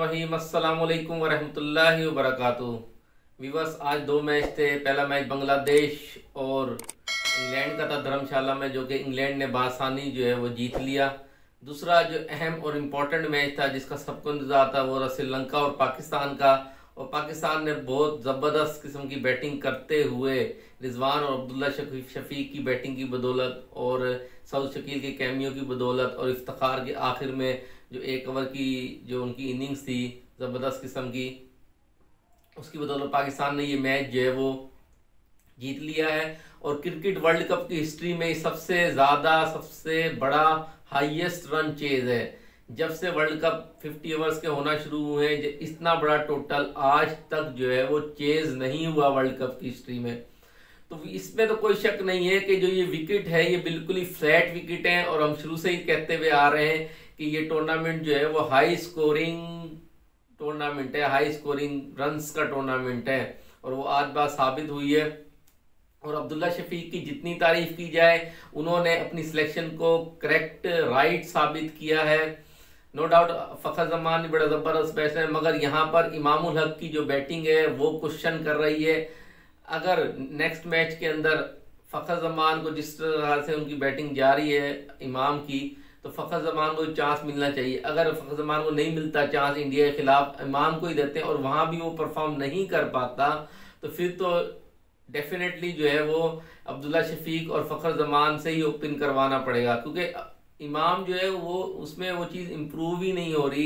रहीम अस्सलाम वालेकुम वरहमतुल्लाहि वबरकातुहू। वीवर्स, आज दो मैच थे। पहला मैच बांग्लादेश और इंग्लैंड का था धर्मशाला में, जो कि इंग्लैंड ने बासानी जो है वो जीत लिया। दूसरा जो अहम और इम्पोर्टेंट मैच था जिसका सबको इंतजार था वो रहा श्रीलंका और पाकिस्तान का। और पाकिस्तान ने बहुत ज़बरदस्त किस्म की बैटिंग करते हुए रिजवान और अब्दुल्ला शफीक की बैटिंग की बदौलत और सऊद शकील के कैमियो की बदौलत और इफ्तिखार के आखिर में जो एक ओवर की जो उनकी इनिंग्स थी ज़बरदस्त किस्म की, उसकी बदौलत पाकिस्तान ने ये मैच जो है वो जीत लिया है। और क्रिकेट वर्ल्ड कप की हिस्ट्री में सबसे ज़्यादा सबसे बड़ा हाईएस्ट रन चेज है। जब से वर्ल्ड कप 50 ओवर्स के होना शुरू हुए हैं, इतना बड़ा टोटल आज तक जो है वो चेज नहीं हुआ वर्ल्ड कप की हिस्ट्री में। तो इसमें तो कोई शक नहीं है कि जो ये विकेट है ये बिल्कुल ही फ्लैट विकेट है। और हम शुरू से ही कहते हुए आ रहे हैं कि ये टूर्नामेंट जो है वो हाई स्कोरिंग टूर्नामेंट है, हाई स्कोरिंग रन्स का टूर्नामेंट है। और वो आज बात साबित हुई है। और अब्दुल्ला शफीक की जितनी तारीफ की जाए, उन्होंने अपनी सिलेक्शन को करेक्ट राइट साबित किया है। नो डाउट फखर जमान बड़ा जबरदस्त बैट्समैन है, मगर यहाँ पर इमामुल हक की जो बैटिंग है वो क्वेश्चन कर रही है। अगर नेक्स्ट मैच के अंदर फखर जमान को जिस तरह से उनकी बैटिंग जारी है इमाम की, तो फखर जमान को चांस मिलना चाहिए। अगर फखर जमान को नहीं मिलता चांस इंडिया के खिलाफ, इमाम को ही देते हैं और वहां भी वो परफॉर्म नहीं कर पाता, तो फिर तो डेफिनेटली जो है वो अब्दुल्ला शफीक और फखर जमान से ही ओपन करवाना पड़ेगा। क्योंकि इमाम जो है वो उसमें वो चीज़ इम्प्रूव ही नहीं हो रही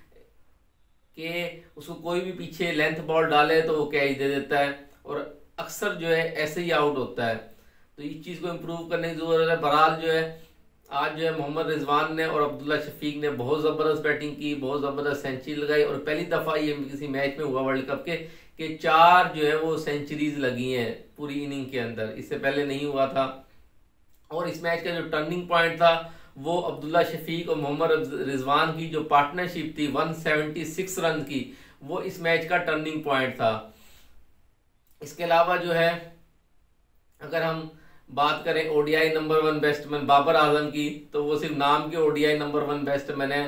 कि उसको कोई भी पीछे लेंथ बॉल डाले तो वो कैच दे देता है और अक्सर जो है ऐसे ही आउट होता है। तो इस चीज़ को इम्प्रूव करने की ज़रूरत है। बहरहाल जो है आज जो है मोहम्मद रिजवान ने और अब्दुल्ला शफीक ने बहुत ज़बरदस्त बैटिंग की, बहुत ज़बरदस्त सेंचुरी लगाई। और पहली दफ़ा ये किसी मैच में हुआ वर्ल्ड कप के 4 जो है वो सेंचुरीज लगी हैं पूरी इनिंग के अंदर, इससे पहले नहीं हुआ था। और इस मैच का जो टर्निंग पॉइंट था वो अब्दुल्ला शफीक और मोहम्मद रिजवान की जो पार्टनरशिप थी 176 रन की, वो इस मैच का टर्निंग पॉइंट था। इसके अलावा जो है अगर हम बात करें ODI number 1 batsman Babar Azam की, तो वो सिर्फ नाम के ओडीआई नंबर 1 बैट्समैन है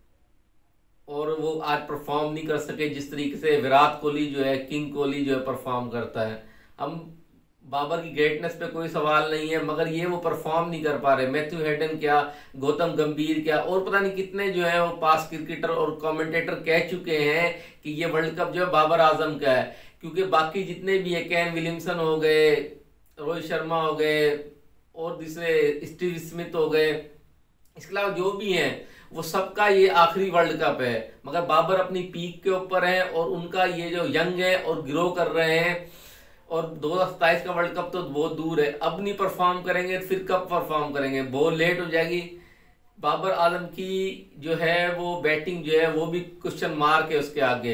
और वो आज परफॉर्म नहीं कर सके जिस तरीके से विराट कोहली जो है, किंग कोहली जो है परफॉर्म करता है। हम बाबर की ग्रेटनेस पे कोई सवाल नहीं है, मगर ये वो परफॉर्म नहीं कर पा रहे। मैथ्यू हेडन क्या, गौतम गंभीर क्या, और पता नहीं कितने जो है वो पास क्रिकेटर और कमेंटेटर कह चुके हैं कि ये वर्ल्ड कप जो है बाबर आजम का है। क्योंकि बाकी जितने भी है, केन विलियमसन हो गए, रोहित शर्मा हो गए और दूसरे स्टीव स्मिथ हो गए, इसके अलावा जो भी हैं वो सबका ये आखिरी वर्ल्ड कप है। मगर बाबर अपनी पीक के ऊपर है और उनका ये जो यंग है और ग्रो कर रहे हैं। और 2027 का वर्ल्ड कप तो बहुत दूर है, अब नहीं परफॉर्म करेंगे फिर कब परफॉर्म करेंगे, बहुत लेट हो जाएगी। बाबर आजम की जो है वो बैटिंग जो है वो भी क्वेश्चन मार्क है उसके आगे।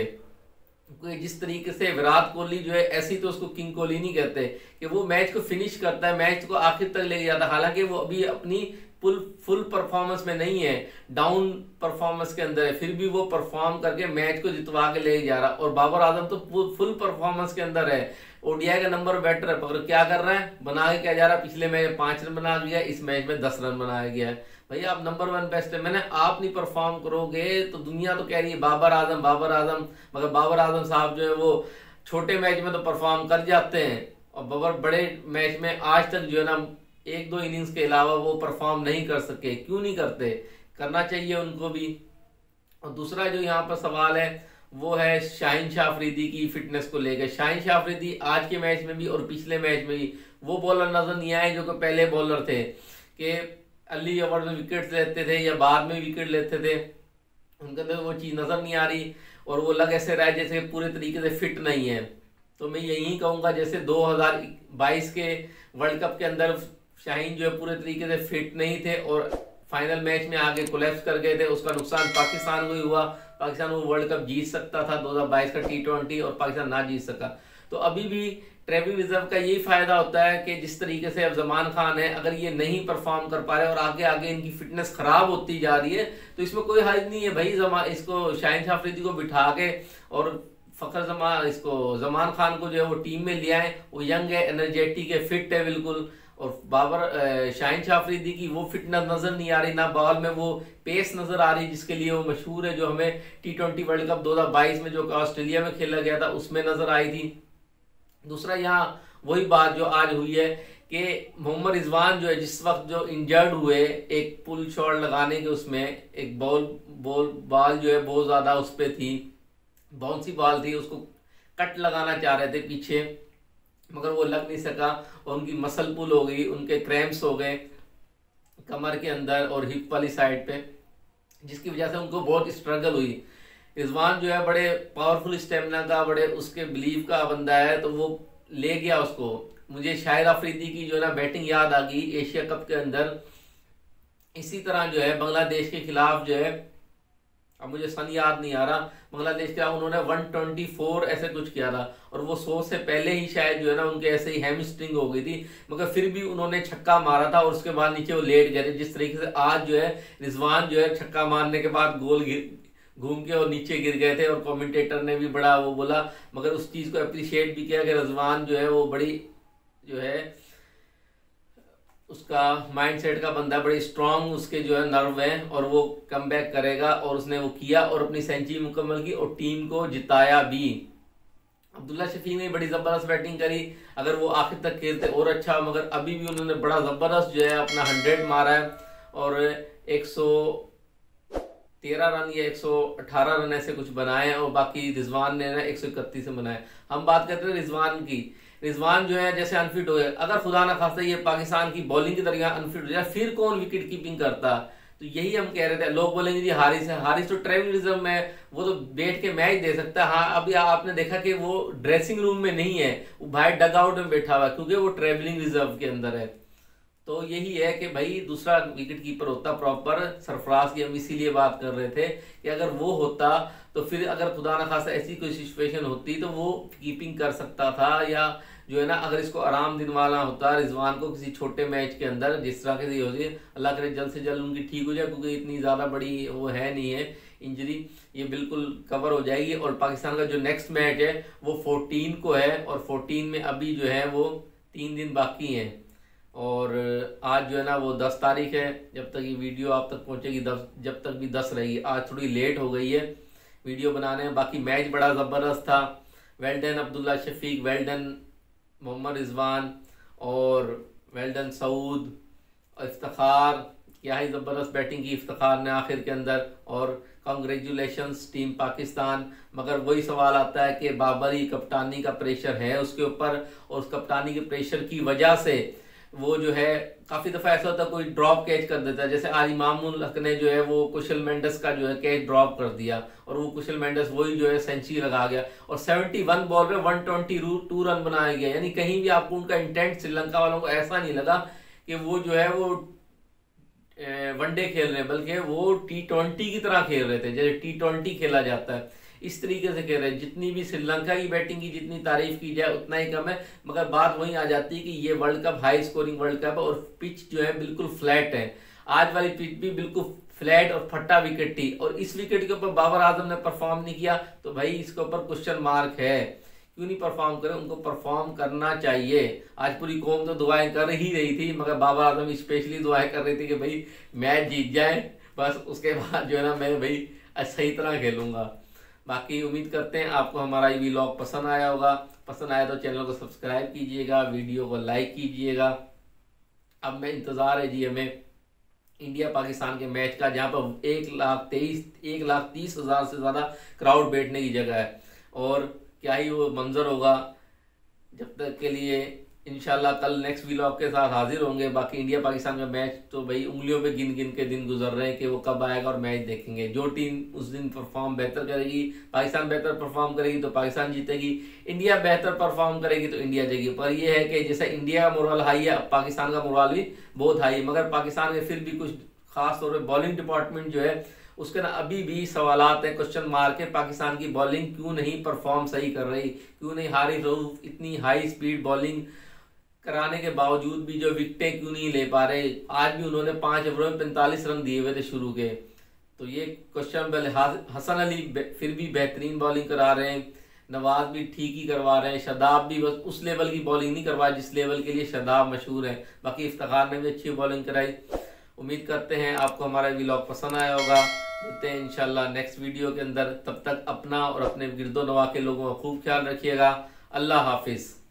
जिस तरीके से विराट कोहली जो है, ऐसी तो उसको किंग कोहली नहीं कहते कि वो मैच को फिनिश करता है, मैच को आखिर तक लेके जाता है। हालांकि वो अभी अपनी फुल परफॉर्मेंस में नहीं है, डाउन परफॉर्मेंस के अंदर है, फिर भी वो परफॉर्म करके मैच को जितवा के ले जा रहा। और बाबर आजम तो फुल परफॉर्मेंस के अंदर है, ओडीआई का नंबर बैटर है, मगर क्या कर रहा है, बना के क्या जा रहा है। पिछले मैच में 5 रन बना दिया, इस मैच में 10 रन बनाया गया है। भैया आप नंबर 1 बेस्ट है, मैंने आप नहीं परफॉर्म करोगे तो दुनिया तो कह रही है बाबर आजम बाबर आजम, मगर बाबर आजम साहब जो है वो छोटे मैच में तो परफॉर्म कर जाते हैं और बाबर बड़े मैच में आज तक जो है ना 1-2 इनिंग्स के अलावा वो परफॉर्म नहीं कर सके। क्यों नहीं करते, करना चाहिए उनको भी। और दूसरा जो यहाँ पर सवाल है वो है शाहीन शाह अफरीदी की फिटनेस को लेकर। शाहीन शाह अफरीदी आज के मैच में भी और पिछले मैच में भी वो बॉलर नजर नहीं आए जो कि पहले बॉलर थे, कि अर्ली ओवर में विकेट लेते थे या बाद में विकेट लेते थे, उनके अंदर वो चीज़ नजर नहीं आ रही और वो लग ऐसे रहा है जैसे पूरे तरीके से फिट नहीं है। तो मैं यही कहूँगा जैसे 2022 के वर्ल्ड कप के अंदर शाहीन जो है पूरे तरीके से फिट नहीं थे और फाइनल मैच में आगे कोलैप्स कर गए थे, उसका नुकसान पाकिस्तान को ही हुआ। पाकिस्तान वो वर्ल्ड कप जीत सकता था 2022 का T20 और पाकिस्तान ना जीत सका। तो अभी भी ट्रेविस रिजर्व का यही फायदा होता है कि जिस तरीके से अब जमान खान है, अगर ये नहीं परफॉर्म कर पा रहे और आगे आगे इनकी फिटनेस खराब होती जा रही है तो इसमें कोई हर्ज नहीं है भाई। इसको शाहीन शाह अफरीदी को बिठा के और फखर जमान खान को जो है वो टीम में ले आए। वो यंग है, एनर्जेटिक है, फिट है बिल्कुल, और बाबर शाहिन शाह अफरीदी की वो फिटनेस नजर नहीं आ रही, ना बॉल में वो पेस नजर आ रही जिसके लिए वो मशहूर है, जो हमें T20 वर्ल्ड कप 2022 में जो ऑस्ट्रेलिया में खेला गया था उसमें नजर आई थी। दूसरा यहाँ वही बात जो आज हुई है कि मोहम्मद रिजवान जो है जिस वक्त जो इंजर्ड हुए, एक पुल शॉट लगाने के उसमें एक बॉल जो है बहुत ज्यादा उस पर थी, बाउंसी बॉल थी, उसको कट लगाना चाह रहे थे पीछे मगर वो लग नहीं सका और उनकी मसल पुल हो गई, उनके क्रैम्प्स हो गए कमर के अंदर और हिप वाली साइड पे, जिसकी वजह से उनको बहुत स्ट्रगल हुई। रिजवान जो है बड़े पावरफुल स्टेमिना का, बड़े उसके बिलीव का बंदा है, तो वो ले गया उसको। मुझे शाहिद अफरीदी की जो है ना बैटिंग याद आ गई एशिया कप के अंदर। इसी तरह जो है बांग्लादेश के खिलाफ जो है, अब मुझे सन याद नहीं आ रहा, बांग्लादेश के उन्होंने 124 ऐसे कुछ किया था और वो 100 से पहले ही शायद जो है ना उनके ऐसे ही हैमस्ट्रिंग हो गई थी, मगर फिर भी उन्होंने छक्का मारा था और उसके बाद नीचे वो लेट गए थे। जिस तरीके से आज जो है रिजवान जो है छक्का मारने के बाद गोल घूम के और नीचे गिर गए थे और कमेंटेटर ने भी बड़ा वो बोला, मगर उस चीज को अप्रिशिएट भी किया कि रिजवान जो है वो बड़ी जो है उसका माइंडसेट का बंदा, बड़ी स्ट्रांग उसके जो है नर्व हैं और वो कम बैक करेगा, और उसने वो किया और अपनी सेंचुरी मुकम्मल की और टीम को जिताया भी। अब्दुल्ला शफीक ने बड़ी जबरदस्त बैटिंग करी, अगर वो आखिर तक खेलते और अच्छा, मगर अभी भी उन्होंने बड़ा जबरदस्त जो है अपना 100 मारा है और 113 रन या 118 रन ऐसे कुछ बनाए और बाकी रिजवान ने ना 131 से बनाए। हम बात करते हैं रिजवान की। रिजवान जो है जैसे अनफिट हो गए, अगर खुदा ना खास्ता ये पाकिस्तान की बॉलिंग की तरह अनफिट हो जाए फिर कौन विकेट कीपिंग करता? तो यही हम कह रहे थे। लोग बोलेंगे जी हारिस तो ट्रेवलिज्म में वो तो बैठ के मैच दे सकता है। हाँ, अभी आपने देखा कि वो ड्रेसिंग रूम में नहीं है, वो बाहर डग आउट में बैठा हुआ है क्योंकि वो ट्रेवलिंग रिजर्व के अंदर है। तो यही है कि भाई दूसरा विकेट कीपर होता प्रॉपर, सरफराज की हम इसीलिए बात कर रहे थे कि अगर वो होता तो फिर अगर खुदा ना खासा ऐसी कोई सिचुएशन होती तो वो कीपिंग कर सकता था, या जो है ना अगर इसको आराम दिलवाना होता रिजवान को किसी छोटे मैच के अंदर जिस तरह की होती है, अल्लाह करे जल्द से जल्द उनकी ठीक हो जाए क्योंकि इतनी ज़्यादा बड़ी वो है नहीं है इंजरी, ये बिल्कुल कवर हो जाएगी। और पाकिस्तान का जो नेक्स्ट मैच है वो 14 को है और 14 में अभी जो है वो 3 दिन बाकी हैं और आज जो है ना वो 10 तारीख है। जब तक ये वीडियो आप तक पहुंचेगी 10, जब तक भी 10 रहेगी। आज थोड़ी लेट हो गई है वीडियो बनाने में। बाकी मैच बड़ा ज़बरदस्त था। Well done Abdullah Shafique, well done Mohammad Rizwan और वेल डन सऊद, इफ्तिखार, क्या ही ज़बरदस्त बैटिंग की इफ्तिखार ने आखिर के अंदर, और कांग्रेचुलेशंस टीम पाकिस्तान। मगर वही सवाल आता है कि बाबरी कप्तानी का प्रेशर है उसके ऊपर और उस कप्तानी के प्रेशर की वजह से वो जो है काफी दफा ऐसा होता है कोई ड्रॉप कैच कर देता है। जैसे आज इमामुल हक ने जो है वो कुशल मेंडस का जो है कैच ड्रॉप कर दिया और वो कुशल मेंडस वही जो है सेंचुरी लगा गया और 71 बॉल पे 122 रन बनाया गया। यानी कहीं भी आपको उनका इंटेंट श्रीलंका वालों को ऐसा नहीं लगा कि वो जो है वो वनडे खेल रहे हैं, बल्कि वो T20 की तरह खेल रहे थे जैसे T20 खेला जाता है, इस तरीके से कह रहे हैं। जितनी भी श्रीलंका की बैटिंग की जितनी तारीफ की जाए उतना ही कम है। मगर बात वहीं आ जाती है कि ये world cup high scoring world cup है और पिच जो है बिल्कुल फ्लैट है। आज वाली पिच भी बिल्कुल फ्लैट और फट्टा विकेट थी और इस विकेट के ऊपर बाबर आजम ने परफॉर्म नहीं किया तो भाई इसके ऊपर क्वेश्चन मार्क है। क्यों नहीं परफॉर्म करे? उनको परफॉर्म करना चाहिए। आज पूरी कौम तो दुआएं कर ही रही थी, मगर बाबर आजम स्पेशली दुआएं कर रही थी कि भाई मैच जीत जाए, बस उसके बाद जो है ना मैं भाई सही तरह खेलूंगा। बाकी उम्मीद करते हैं आपको हमारा ये व्लॉग पसंद आया होगा। पसंद आया तो चैनल को सब्सक्राइब कीजिएगा, वीडियो को लाइक कीजिएगा। अब मैं इंतज़ार है जी हमें इंडिया पाकिस्तान के मैच का, जहाँ पर 1,30,000 से ज़्यादा क्राउड बैठने की जगह है और क्या ही वो मंजर होगा। जब तक के लिए इंशाल्लाह कल नेक्स्ट व्लॉग के साथ हाजिर होंगे। बाकी इंडिया पाकिस्तान का मैच तो भाई उंगलियों पे गिन गिन के दिन गुजर रहे हैं कि वो कब आएगा और मैच देखेंगे। जो टीम उस दिन परफॉर्म बेहतर करेगी, पाकिस्तान बेहतर परफॉर्म करेगी तो पाकिस्तान जीतेगी, इंडिया बेहतर परफॉर्म करेगी तो इंडिया जीतेगी। पर ये है कि जैसे इंडिया का मोरल हाई है, पाकिस्तान का मोरल भी बहुत हाई है, मगर पाकिस्तान के फिर भी कुछ खास तौर पर बॉलिंग डिपार्टमेंट जो है उसके ना अभी भी सवालात है, क्वेश्चन मार्क है। पाकिस्तान की बॉलिंग क्यों नहीं परफॉर्म सही कर रही, क्यों नहीं हारिस रऊफ इतनी हाई स्पीड बॉलिंग कराने के बावजूद भी जो विकेटें क्यों नहीं ले पा रहे। आज भी उन्होंने 5 ओवरों में 45 रन दिए हुए थे शुरू के, तो ये क्वेश्चन। हसन अली फिर भी बेहतरीन बॉलिंग करा रहे हैं, नवाज भी ठीक ही करवा रहे हैं, शादाब भी बस उस लेवल की बॉलिंग नहीं करवा जिस लेवल के लिए शादाब मशहूर है। बाकी इफ्तिखार ने भी अच्छी बॉलिंग कराई। उम्मीद करते हैं आपको हमारा व्लॉग पसंद आया होगा। मिलते हैं इंशाल्लाह नेक्स्ट वीडियो के अंदर। तब तक अपना और अपने गिरदो नवा के लोगों का खूब ख्याल रखिएगा। अल्लाह हाफिज़।